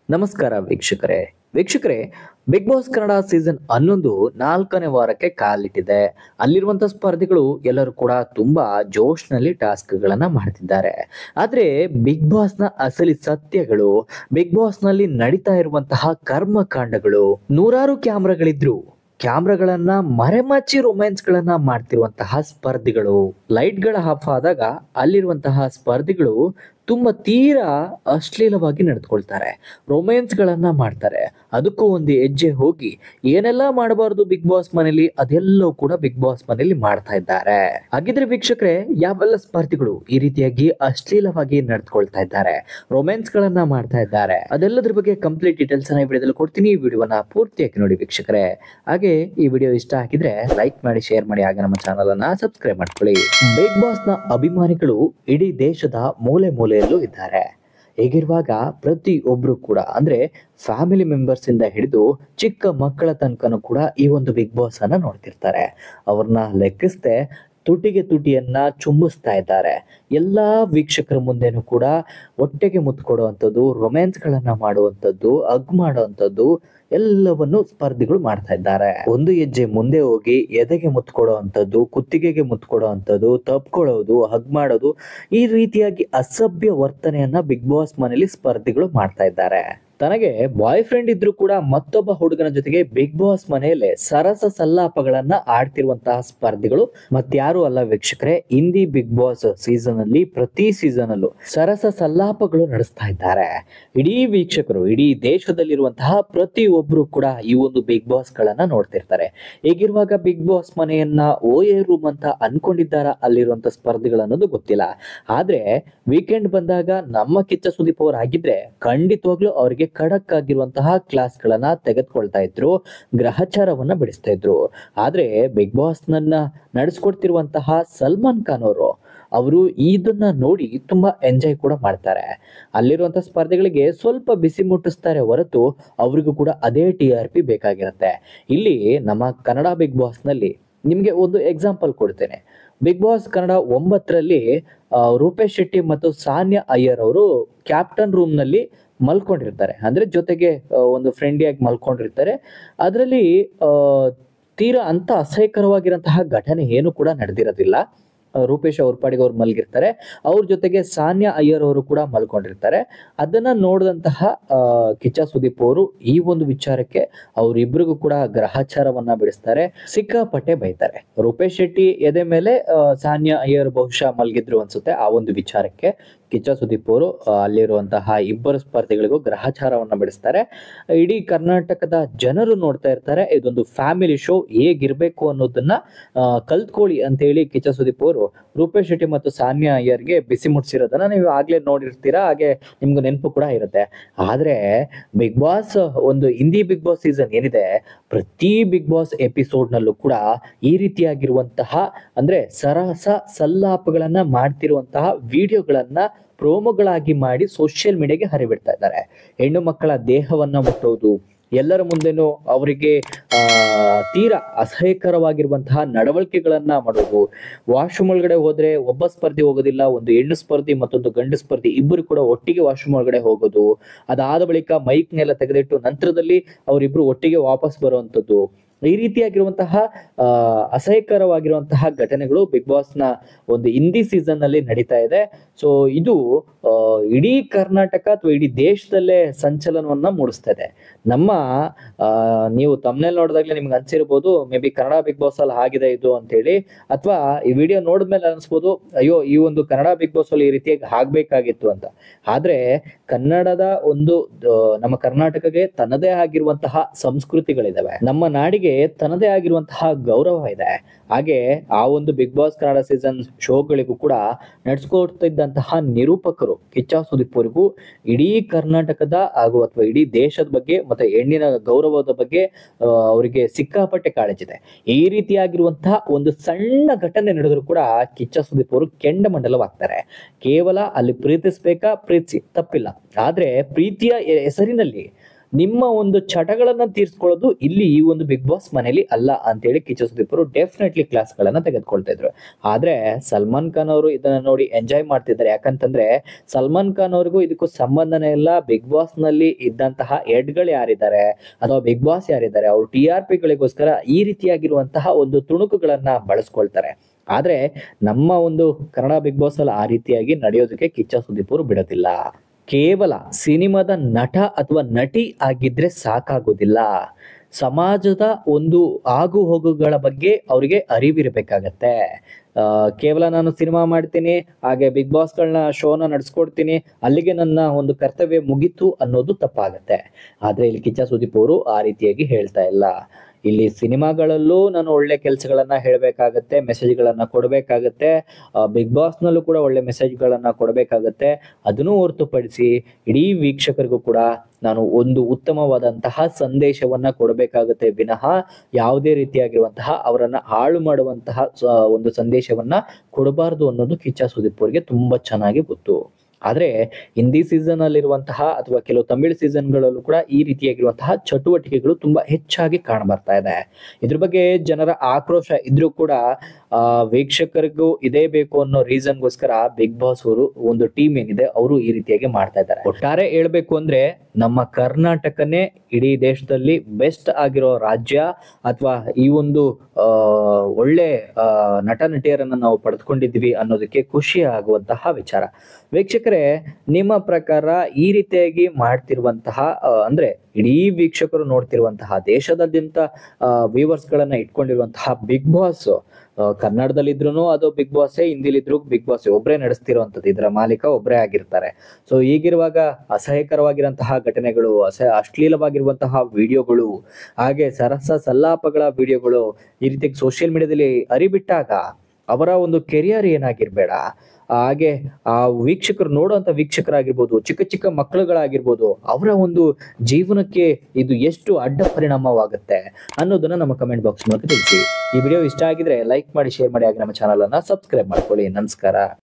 ನಮಸ್ಕಾರ ವೀಕ್ಷಕರೇ big Boss Kannada season 11 4ನೇ ವಾರಕ್ಕೆ ಕಾಲಿಟ್ಟಿದೆ. ಅಲ್ಲಿರುವಂತಹ ಸ್ಪರ್ಧಿಗಳು ಎಲ್ಲರೂ ಕೂಡ ತುಂಬಾ ಜೋಶ್ನಲ್ಲಿ ಟಾಸ್ಕ್ಗಳನ್ನ ಮಾಡ್ತಿದ್ದಾರೆ. ಆದ್ರೆ ಬಿಗ್ ಬಾಸ್ನ ಅಸಲಿ ಸತ್ಯಗಳು, ಬಿಗ್ ಬಾಸ್ನಲ್ಲಿ ನಡೀತಾ ಇರುವಂತಹ ಕರ್ಮಕಾಂಡಗಳು, ನೂರಾರು ಕ್ಯಾಮ್ರಾಗಳಿದ್ರು ಕ್ಯಾಮ್ರಾಗಳನ್ನ ಮರೆಮಚ್ಚಿ ರೊಮ್ಯಾನ್ಸ್ ಗಳನ್ನ ಮಾಡ್ತಿರುವಂತಹ ಸ್ಪರ್ಧಿಗಳು, ಲೈಟ್ಗಳ ಆಫ್ ಆದಾಗ ಅಲ್ಲಿರುವಂತಹ ಸ್ಪರ್ಧಿಗಳು ತುಂಬಾ ತೀರಾ ಅಶ್ಲೀಲವಾಗಿ ನಡೆದುಕೊಳ್ತಾರೆ, ರೊಮ್ಯಾನ್ಸ್ ಗಳನ್ನ ಮಾಡ್ತಾರೆ. ಅದಕ್ಕೂ ಒಂದು ಹೆಜ್ಜೆ ಹೋಗಿ ಏನೆಲ್ಲ ಮಾಡಬಾರದು ಬಿಗ್ ಬಾಸ್ ಮನೇಲಿ ಅದೆಲ್ಲವೂ ಕೂಡ ಬಿಗ್ ಬಾಸ್ ಮನೇಲಿ ಮಾಡ್ತಾ ಇದ್ದಾರೆ. ಹಾಗಿದ್ರೆ ವೀಕ್ಷಕರೇ, ಯಾವೆಲ್ಲ ಸ್ಪರ್ಧಿಗಳು ಈ ರೀತಿಯಾಗಿ ಅಶ್ಲೀಲವಾಗಿ ನಡೆದುಕೊಳ್ತಾ ಇದ್ದಾರೆ, ರೊಮ್ಯಾನ್ಸ್ ಗಳನ್ನ ಮಾಡ್ತಾ ಇದ್ದಾರೆ, ಅದೆಲ್ಲದ್ರ ಬಗ್ಗೆ ಕಂಪ್ಲೀಟ್ ಡೀಟೇಲ್ಸ್ ಈ ವಿಡಿಯೋದಲ್ಲಿ ಕೊಡ್ತೀನಿ. ಈ ವಿಡಿಯೋನ ಪೂರ್ತಿಯಾಗಿ ನೋಡಿ ವೀಕ್ಷಕರೇ. ಹಾಗೆ ಈ ವಿಡಿಯೋ ಇಷ್ಟ ಆಗಿದ್ರೆ ಲೈಕ್ ಮಾಡಿ, ಶೇರ್ ಮಾಡಿ, ಹಾಗೆ ನಮ್ಮ ಚಾನಲ್ ಅನ್ನ ಸಬ್ಸ್ಕ್ರೈಬ್ ಮಾಡ್ಕೊಳ್ಳಿ. ಬಿಗ್ ಬಾಸ್ ನ ಅಭಿಮಾನಿಗಳು ಇಡೀ ದೇಶದ ಮೂಲೆ ಮೂಲೆಯಲ್ಲೂ ಇದ್ದಾರೆ. ಹೀಗಿರುವಾಗ ಪ್ರತಿಯೊಬ್ರು ಕೂಡ ಅಂದ್ರೆ ಫ್ಯಾಮಿಲಿ ಮೆಂಬರ್ಸ್ ಇಂದ ಹಿಡಿದು ಚಿಕ್ಕ ಮಕ್ಕಳ ತನಕನೂ ಕೂಡ ಈ ಒಂದು ಬಿಗ್ ಬಾಸ್ ಅನ್ನ ನೋಡ್ತಿರ್ತಾರೆ. ಅವ್ರನ್ನ ಲೆಕ್ಕಿಸದೆ ತುಟಿಗೆ ತುಟಿಯನ್ನ ಚುಂಬಿಸ್ತಾ ಇದ್ದಾರೆ. ಎಲ್ಲಾ ವೀಕ್ಷಕರ ಮುಂದೆನೂ ಕೂಡ ಹೊಟ್ಟೆಗೆ ಮುತ್ತು ಕೊಡುವಂಥದ್ದು, ರೊಮ್ಯಾನ್ಸ್ ಗಳನ್ನ ಮಾಡುವಂಥದ್ದು, ಹಗ್ ಮಾಡುವಂಥದ್ದು ಎಲ್ಲವನ್ನು ಸ್ಪರ್ಧಿಗಳು ಮಾಡ್ತಾ ಇದ್ದಾರೆ. ಒಂದು ಹೆಜ್ಜೆ ಮುಂದೆ ಹೋಗಿ ಎದೆಗೆ ಮುತ್ತು ಕೊಡುವಂಥದ್ದು, ಕುತ್ತಿಗೆಗೆ ಮುತ್ತು ಕೊಡುವಂಥದ್ದು, ತಪ್ಕೊಳ್ಳೋದು, ಹಗ್ ಮಾಡೋದು, ಈ ರೀತಿಯಾಗಿ ಅಸಭ್ಯ ವರ್ತನೆಯನ್ನ ಬಿಗ್ ಬಾಸ್ ಮನೇಲಿ ಸ್ಪರ್ಧಿಗಳು ಮಾಡ್ತಾ ಇದ್ದಾರೆ. ತನಗೆ ಬಾಯ್ ಫ್ರೆಂಡ್ ಇದ್ರು ಕೂಡ ಮತ್ತೊಬ್ಬ ಹುಡುಗನ ಜೊತೆಗೆ ಬಿಗ್ ಬಾಸ್ ಮನೆಯಲ್ಲೇ ಸರಸ ಸಲ್ಲಾಪಗಳನ್ನ ಆಡ್ತಿರುವಂತಹ ಸ್ಪರ್ಧಿಗಳು ಮತ್ಯಾರು ಅಲ್ಲ ವೀಕ್ಷಕರೇ, ಹಿಂದಿ ಬಿಗ್ ಬಾಸ್ ಸೀಸನ್ ಅಲ್ಲಿ ಪ್ರತಿ ಸೀಸನ್ ಅಲ್ಲೂ ಸರಸ ಸಲ್ಲಾಪಗಳು ನಡೆಸ್ತಾ ಇದ್ದಾರೆ. ಇಡೀ ವೀಕ್ಷಕರು, ಇಡೀ ದೇಶದಲ್ಲಿರುವಂತಹ ಪ್ರತಿಯೊಬ್ರು ಕೂಡ ಈ ಒಂದು ಬಿಗ್ ಬಾಸ್ ಗಳನ್ನ ನೋಡ್ತಿರ್ತಾರೆ. ಹೀಗಿರುವಾಗ ಬಿಗ್ ಬಾಸ್ ಮನೆಯನ್ನ ಓಎ ರೂಮ್ ಅಂತ ಅನ್ಕೊಂಡಿದ್ದಾರ ಅಲ್ಲಿರುವಂತ ಸ್ಪರ್ಧಿಗಳು ಅನ್ನೋದು ಗೊತ್ತಿಲ್ಲ. ಆದ್ರೆ ವೀಕೆಂಡ್ ಬಂದಾಗ ನಮ್ಮ ಕಿಚ್ಚ ಸುದೀಪ್ ಅವರು ಆಗಿದ್ರೆ ಖಂಡಿತವಾಗ್ಲೂ ಅವರಿಗೆ ಖಡಕ್ ಆಗಿರುವಂತಹ ಕ್ಲಾಸ್ ಗಳನ್ನ ತೆಗೆದುಕೊಳ್ತಾ ಇದ್ರು, ಗ್ರಹಚಾರವನ್ನ ಬಿಡಿಸ್ತಾ ಇದ್ರು. ಆದ್ರೆ ಬಿಗ್ ಬಾಸ್ ನನ್ನ ನಡೆಸ್ಕೊಡ್ತಿರುವಂತಹ ಸಲ್ಮಾನ್ ಖಾನ್ ಅವರು ಇದನ್ನ ನೋಡಿ ತುಂಬಾ ಎಂಜಾಯ್ ಕೂಡ ಮಾಡ್ತಾರೆ. ಅಲ್ಲಿರುವಂತಹ ಸ್ಪರ್ಧೆಗಳಿಗೆ ಸ್ವಲ್ಪ ಬಿಸಿ ಮುಟ್ಟಿಸ್ತಾರೆ ಹೊರತು ಅವ್ರಿಗೂ ಕೂಡ ಅದೇ TRP ಬೇಕಾಗಿರುತ್ತೆ. ಇಲ್ಲಿ ನಮ್ಮ ಕನ್ನಡ ಬಿಗ್ ಬಾಸ್ ನಲ್ಲಿ ನಿಮ್ಗೆ ಒಂದು ಎಕ್ಸಾಂಪಲ್ ಕೊಡ್ತೇನೆ. ಬಿಗ್ ಬಾಸ್ ಕನ್ನಡ 9ರಲ್ಲಿ ರೂಪೇಶ್ ಶೆಟ್ಟಿ ಮತ್ತು ಸಾನ್ಯಾ ಅಯ್ಯರ್ ಅವರು ಕ್ಯಾಪ್ಟನ್ ರೂಮ್ ನಲ್ಲಿ ಮಲ್ಕೊಂಡಿರ್ತಾರೆ. ಅಂದ್ರೆ ಜೊತೆಗೆ ಒಂದು ಫ್ರೆಂಡ್ಲಿಯಾಗಿ ಮಲ್ಕೊಂಡಿರ್ತಾರೆ. ಅದರಲ್ಲಿ ತೀರಾ ಅಂತ ಅಸಹ್ಯಕರವಾಗಿರಂತಹ ಘಟನೆ ಏನು ಕೂಡ ನಡೆದಿರೋದಿಲ್ಲ. ರೂಪೇಶ್ ಅವ್ರ ಪಾಡಿಗೆ ಅವ್ರು ಮಲಗಿರ್ತಾರೆ, ಅವ್ರ ಜೊತೆಗೆ ಸಾನ್ಯಾ ಅಯ್ಯರ್ ಅವರು ಕೂಡ ಮಲ್ಕೊಂಡಿರ್ತಾರೆ. ಅದನ್ನ ನೋಡಿದಂತಹ ಕಿಚ್ಚ ಸುದೀಪ್ ಅವರು ಈ ಒಂದು ವಿಚಾರಕ್ಕೆ ಅವರಿಬ್ಬರಿಗೂ ಕೂಡ ಗ್ರಹಚಾರವನ್ನ ಬಿಡಿಸ್ತಾರೆ, ಸಿಕ್ಕಾಪಟ್ಟೆ ಬೈತಾರೆ. ರೂಪೇಶ್ ಶೆಟ್ಟಿ ಎದೆ ಮೇಲೆ ಸಾನ್ಯಾ ಅಯ್ಯರ್ ಬಹುಶಃ ಮಲಗಿದ್ರು ಅನ್ಸುತ್ತೆ. ಆ ಒಂದು ವಿಚಾರಕ್ಕೆ ಕಿಚ್ಚ ಸುದೀಪ್ ಅವರು ಅಲ್ಲಿರುವಂತಹ ಇಬ್ಬರು ಸ್ಪರ್ಧಿಗಳಿಗೂ ಗ್ರಹಚಾರವನ್ನ ಬಿಡಿಸ್ತಾರೆ. ಇಡೀ ಕರ್ನಾಟಕದ ಜನರು ನೋಡ್ತಾ ಇರ್ತಾರೆ. ಇದೊಂದು ಫ್ಯಾಮಿಲಿ ಶೋ, ಹೇಗಿರ್ಬೇಕು ಅನ್ನೋದನ್ನ ಕಲ್ತ್ಕೊಳ್ಳಿ ಅಂತ ಹೇಳಿ ಕಿಚ್ಚ ಸುದೀಪ್ ಅವರು ರೂಪೇಶ್ ಶೆಟ್ಟಿ ಮತ್ತು ಸಾನ್ಯಾ ಅಯ್ಯರ್ಗೆ ಬಿಸಿ ಮುಟ್ಸಿರೋದನ್ನ ನೀವು ಆಗ್ಲೇ ನೋಡಿರ್ತೀರಾ, ಹಾಗೆ ನಿಮ್ಗೆ ನೆನಪು ಕೂಡ ಇರುತ್ತೆ. ಆದ್ರೆ ಬಿಗ್ ಬಾಸ್ ಒಂದು ಹಿಂದಿ ಬಿಗ್ ಬಾಸ್ ಸೀಸನ್ ಏನಿದೆ, ಪ್ರತಿ ಬಿಗ್ ಬಾಸ್ ಎಪಿಸೋಡ್ ನಲ್ಲೂ ಕೂಡ ಈ ರೀತಿಯಾಗಿರುವಂತಹ ಅಂದ್ರೆ ಸರಸ ಸಲ್ಲಾಪಗಳನ್ನ ಮಾಡ್ತಿರುವಂತಹ ವಿಡಿಯೋಗಳನ್ನ ಪ್ರೋಮೋಗಳಾಗಿ ಮಾಡಿ ಸೋಷಿಯಲ್ ಮೀಡಿಯಾಗೆ ಹರಿಬಿಡ್ತಾ ಇದ್ದಾರೆ. ಹೆಣ್ಣು ಮಕ್ಕಳ ದೇಹವನ್ನ ಮುಟ್ಟೋದು, ಎಲ್ಲರ ಮುಂದೆನೂ ಅವರಿಗೆ ತೀರಾ ಅಸಹ್ಯಕರವಾಗಿರುವಂತಹ ನಡವಳಿಕೆಗಳನ್ನ ಮಾಡೋದು. ವಾಶ್ರೂಮ್ ಒಳಗಡೆ ಹೋದ್ರೆ ಒಬ್ಬ ಸ್ಪರ್ಧಿ ಹೋಗೋದಿಲ್ಲ, ಒಂದು ಹೆಣ್ಣು ಸ್ಪರ್ಧಿ ಮತ್ತೊಂದು ಗಂಡು ಸ್ಪರ್ಧಿ ಇಬ್ಬರು ಕೂಡ ಒಟ್ಟಿಗೆ ವಾಶ್ರೂಮ್ ಒಳಗಡೆ ಹೋಗೋದು. ಅದಾದ ಬಳಿಕ ಮೈಕ್ನೆಲ್ಲ ತೆಗೆದಿಟ್ಟು ನಂತರದಲ್ಲಿ ಅವರಿಬ್ರು ಒಟ್ಟಿಗೆ ವಾಪಸ್ ಬರುವಂತದ್ದು. ಈ ರೀತಿಯಾಗಿರುವಂತಹ ಅಸಹ್ಯಕರವಾಗಿರುವಂತಹ ಘಟನೆಗಳು ಬಿಗ್ ಬಾಸ್ ನ ಒಂದು ಹಿಂದಿ ಸೀಸನ್ ನಲ್ಲಿ ನಡೀತಾ ಇದೆ. ಸೊ ಇದು ಇಡೀ ಕರ್ನಾಟಕ ಅಥವಾ ಇಡೀ ದೇಶದಲ್ಲೇ ಸಂಚಲನವನ್ನ ಮೂಡಿಸ್ತಾ ಇದೆ. ನಮ್ಮ ನೀವು ತಮ್ನೇಲ್ ನೋಡಿದಾಗ್ಲೇ ನಿಮ್ಗೆ ಅನ್ಸಿರ್ಬೋದು maybe Kannada Bigg Boss ಅಲ್ಲಿ ಆಗಿದೆ ಇದು ಅಂತ ಹೇಳಿ, ಅಥವಾ ಈ ವಿಡಿಯೋ ನೋಡಿದ್ಮೇಲೆ ಅನ್ಸ್ಬೋದು ಅಯ್ಯೋ ಈ ಒಂದು ಕನ್ನಡ ಬಿಗ್ ಬಾಸ್ ಅಲ್ಲಿ ಈ ರೀತಿಯಾಗಿ ಆಗ್ಬೇಕಾಗಿತ್ತು ಅಂತ. ಆದ್ರೆ ಕನ್ನಡದ ಒಂದು ನಮ್ಮ ಕರ್ನಾಟಕಕ್ಕೆ ತನ್ನದೇ ಆಗಿರುವಂತಹ ಸಂಸ್ಕೃತಿಗಳಿದಾವೆ, ನಮ್ಮ ನಾಡಿಗೆ ತನ್ನದೇ ಆಗಿರುವಂತಹ ಗೌರವ ಇದೆ. ಹಾಗೆ ಆ ಒಂದು ಬಿಗ್ ಬಾಸ್ ಕನ್ನಡ ಸೀಸನ್ ಶೋಗಳಿಗೂ ಕೂಡ ನಡೆಸ್ಕೊಡ್ತಿದ್ದಂತಹ ನಿರೂಪಕರು ಕಿಚ್ಚ ಸುದೀಪ್ ಅವರಿಗೂ ಇಡೀ ಕರ್ನಾಟಕದ ಹಾಗೂ ಅಥವಾ ಇಡೀ ದೇಶದ ಬಗ್ಗೆ ಮತ್ತೆ ಹೆಣ್ಣಿನ ಗೌರವದ ಬಗ್ಗೆ ಅವರಿಗೆ ಸಿಕ್ಕಾಪಟ್ಟೆ ಕಾಳಜಿದೆ. ಈ ರೀತಿಯಾಗಿರುವಂತಹ ಒಂದು ಸಣ್ಣ ಘಟನೆ ನಡೆದ್ರು ಕೂಡ ಕಿಚ್ಚ ಸುದೀಪ್ ಅವರು ಕೆಂಡಮಂಡಲವಾಗ್ತಾರೆ. ಕೇವಲ ಅಲ್ಲಿ ಪ್ರೀತಿಸ್ಬೇಕಾ, ಪ್ರೀತಿಸಿ ತಪ್ಪಿಲ್ಲ. ಆದ್ರೆ ಪ್ರೀತಿಯ ಹೆಸರಿನಲ್ಲಿ ನಿಮ್ಮ ಒಂದು ಚಟಗಳನ್ನ ತೀರ್ಸ್ಕೊಳ್ಳೋದು ಇಲ್ಲಿ ಈ ಒಂದು ಬಿಗ್ ಬಾಸ್ ಮನೇಲಿ ಅಲ್ಲ ಅಂತೇಳಿ ಕಿಚ್ಚ ಸುದೀಪ್ ಅವರು ಡೆಫಿನೆಟ್ಲಿ ಕ್ಲಾಸ್ ಗಳನ್ನ ತೆಗೆದುಕೊಳ್ತಾ ಇದ್ರು. ಆದ್ರೆ ಸಲ್ಮಾನ್ ಖಾನ್ ಅವರು ಇದನ್ನ ನೋಡಿ ಎಂಜಾಯ್ ಮಾಡ್ತಿದ್ದಾರೆ. ಯಾಕಂತಂದ್ರೆ ಸಲ್ಮಾನ್ ಖಾನ್ ಅವ್ರಿಗೂ ಇದಕ್ಕೂ ಸಂಬಂಧನೇ ಇಲ್ಲ. ಬಿಗ್ ಬಾಸ್ ನಲ್ಲಿ ಇದ್ದಂತಹ ಹೆಡ್ಗಳು ಯಾರಿದ್ದಾರೆ ಅಥವಾ ಬಿಗ್ ಬಾಸ್ ಯಾರಿದ್ದಾರೆ ಅವರು TRP ಗಳಿಗೋಸ್ಕರ ಈ ರೀತಿಯಾಗಿರುವಂತಹ ಒಂದು ತುಣುಕುಗಳನ್ನ ಬಳಸ್ಕೊಳ್ತಾರೆ. ಆದ್ರೆ ನಮ್ಮ ಒಂದು ಕನ್ನಡ ಬಿಗ್ ಬಾಸ್ ಅಲ್ಲಿ ಆ ರೀತಿಯಾಗಿ ನಡೆಯೋದಕ್ಕೆ ಕಿಚ್ಚ ಸುದೀಪ್ ಅವರು ಬಿಡೋದಿಲ್ಲ. ಕೇವಲ ಸಿನಿಮಾದ ನಟ ಅಥವಾ ನಟಿ ಆಗಿದ್ರೆ ಸಾಕಾಗೋದಿಲ್ಲ. ಸಮಾಜದ ಒಂದು ಆಗು ಹೋಗುಗಳ ಬಗ್ಗೆ ಅವರಿಗೆ ಅರಿವಿರಬೇಕಾಗತ್ತೆ. ಕೇವಲ ನಾನು ಸಿನಿಮಾ ಮಾಡ್ತೀನಿ, ಹಾಗೆ ಬಿಗ್ ಬಾಸ್ಗಳನ್ನ ಶೋನ ನಡೆಸ್ಕೊಡ್ತೀನಿ, ಅಲ್ಲಿಗೆ ನನ್ನ ಒಂದು ಕರ್ತವ್ಯ ಮುಗೀತು ಅನ್ನೋದು ತಪ್ಪಾಗತ್ತೆ. ಆದ್ರೆ ಇಲ್ಲಿ ಕಿಚ್ಚ ಸುದೀಪ್ ಅವರು ಆ ರೀತಿಯಾಗಿ ಹೇಳ್ತಾ ಇಲ್ಲ. ಇಲ್ಲಿ ಸಿನಿಮಾಗಳಲ್ಲೂ ನಾನು ಒಳ್ಳೆ ಕೆಲಸಗಳನ್ನ ಹೇಳಬೇಕಾಗತ್ತೆ, ಮೆಸೇಜ್ಗಳನ್ನ ಕೊಡಬೇಕಾಗತ್ತೆ. ಬಿಗ್ ಬಾಸ್ನಲ್ಲೂ ಕೂಡ ಒಳ್ಳೆ ಮೆಸೇಜ್ಗಳನ್ನ ಕೊಡಬೇಕಾಗತ್ತೆ. ಅದನ್ನು ಹೊರತುಪಡಿಸಿ ಇಡೀ ವೀಕ್ಷಕರಿಗೂ ಕೂಡ ನಾನು ಒಂದು ಉತ್ತಮವಾದಂತಹ ಸಂದೇಶವನ್ನ ಕೊಡಬೇಕಾಗತ್ತೆ ವಿನಃ ಯಾವುದೇ ರೀತಿಯಾಗಿರುವಂತಹ ಅವರನ್ನ ಹಾಳು ಮಾಡುವಂತಹ ಒಂದು ಸಂದೇಶವನ್ನ ಕೊಡಬಾರದು ಅನ್ನೋದು ಕಿಚ್ಚ ಸುದೀಪ್ ಅವರಿಗೆ ತುಂಬಾ ಚೆನ್ನಾಗಿ ಗೊತ್ತು. ಆದ್ರೆ ಹಿಂದಿ ಸೀಸನ್ ಅಲ್ಲಿರುವಂತಹ ಅಥವಾ ಕೆಲವು ತಮಿಳು ಸೀಸನ್ಗಳಲ್ಲೂ ಕೂಡ ಈ ರೀತಿಯಾಗಿರುವಂತಹ ಚಟುವಟಿಕೆಗಳು ತುಂಬಾ ಹೆಚ್ಚಾಗಿ ಕಾಣಬರ್ತಾ ಇದೆ. ಇದ್ರ ಬಗ್ಗೆ ಜನರ ಆಕ್ರೋಶ ಇದ್ರೂ ಕೂಡ ವೀಕ್ಷಕರಿಗೂ ಇದೇ ಬೇಕು ಅನ್ನೋ ರೀಸನ್ಗೋಸ್ಕರ ಬಿಗ್ ಬಾಸ್ ಅವರು ಒಂದು ಟೀಮ್ ಏನಿದೆ ಅವರು ಈ ರೀತಿಯಾಗಿ ಮಾಡ್ತಾ ಇದ್ದಾರೆ. ಒಟ್ಟಾರೆ ಹೇಳ್ಬೇಕು ಅಂದ್ರೆ ನಮ್ಮ ಕರ್ನಾಟಕನೇ ಇಡೀ ದೇಶದಲ್ಲಿ ಬೆಸ್ಟ್ ಆಗಿರೋ ರಾಜ್ಯ ಅಥವಾ ಈ ಒಂದು ಒಳ್ಳೆ ನಟ ನಟಿಯರನ್ನ ನಾವು ಪಡೆದುಕೊಂಡಿದ್ವಿ ಅನ್ನೋದಕ್ಕೆ ಖುಷಿ ಆಗುವಂತಹ ವಿಚಾರ. ವೀಕ್ಷಕರೇ, ನಿಮ್ಮ ಪ್ರಕಾರ ಈ ರೀತಿಯಾಗಿ ಮಾಡ್ತಿರುವಂತಹ ಅಂದ್ರೆ ಇಡೀ ವೀಕ್ಷಕರು ನೋಡ್ತಿರುವಂತಹ ದೇಶದಾದ್ಯಂತ ವ್ಯೂವರ್ಸ್ ಗಳನ್ನ ಇಟ್ಕೊಂಡಿರುವಂತಹ ಬಿಗ್ ಬಾಸ್ ಕನ್ನಡದಲ್ಲಿದ್ರು ಅದು ಬಿಗ್ ಬಾಸ್, ಹಿಂದಿಲಿದ್ರು ಬಿಗ್ ಬಾಸ್, ಒಬ್ಬರೇ ನಡೆಸ್ತಿರುವಂತದ್ದು, ಇದರ ಮಾಲೀಕ ಒಬ್ಬರೇ ಆಗಿರ್ತಾರೆ. ಸೊ ಹೀಗಿರುವಾಗ ಅಸಹ್ಯಕರವಾಗಿರುವಂತಹ ಘಟನೆಗಳು, ಅಶ್ಲೀಲವಾಗಿರುವಂತಹ ವಿಡಿಯೋಗಳು, ಹಾಗೆ ಸರಸ ಸಲ್ಲಾಪಗಳ ವಿಡಿಯೋಗಳು ಈ ರೀತಿ ಸೋಷಿಯಲ್ ಮೀಡಿಯಾದಲ್ಲಿ ಅರಿಬಿಟ್ಟಾಗ ಅವರ ಒಂದು ಕೆರಿಯರ್ ಏನಾಗಿರ್ಬೇಡ, ಹಾಗೆ ಆ ವೀಕ್ಷಕರು ನೋಡುವಂತ ವೀಕ್ಷಕರಾಗಿರ್ಬೋದು, ಚಿಕ್ಕ ಚಿಕ್ಕ ಮಕ್ಕಳುಗಳಾಗಿರ್ಬೋದು, ಅವರ ಒಂದು ಜೀವನಕ್ಕೆ ಇದು ಎಷ್ಟು ಅಡ್ಡ ಪರಿಣಾಮವಾಗುತ್ತೆ ಅನ್ನೋದನ್ನ ನಮ್ಮ ಕಮೆಂಟ್ ಬಾಕ್ಸ್ ಮೂಲಕ ತಿಳಿಸಿ. ಈ ವಿಡಿಯೋ ಇಷ್ಟ ಆಗಿದ್ರೆ ಲೈಕ್ ಮಾಡಿ, ಶೇರ್ ಮಾಡಿ, ಹಾಗೆ ನಮ್ಮ ಚಾನಲ್ ಅನ್ನ ಸಬ್ಸ್ಕ್ರೈಬ್ ಮಾಡ್ಕೊಳ್ಳಿ. ನಮಸ್ಕಾರ.